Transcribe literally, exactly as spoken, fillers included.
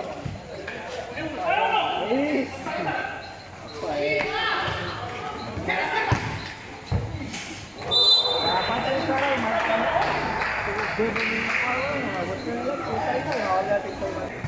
Is. Patay ka rin, mga ano. Bibili mo ka rin, mga buti na lang, pusay ko, nakagating sa'yo.